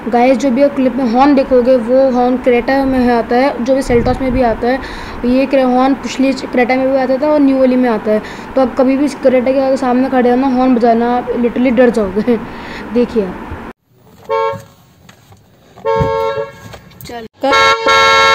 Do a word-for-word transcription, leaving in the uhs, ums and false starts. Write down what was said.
Guys जो भी आप क्लिप में हॉर्न देखोगे वो हॉर्न क्रेटा में आता है, जो भी सेल्टॉस में भी आता है। ये हॉर्न पिछली क्रेटा में भी आता था और न्यू वाली में आता है। तो आप कभी भी क्रेटा के सामने खड़े हो ना, हॉर्न बजाना, आप लिटरली डर जाओगे। देखिए चल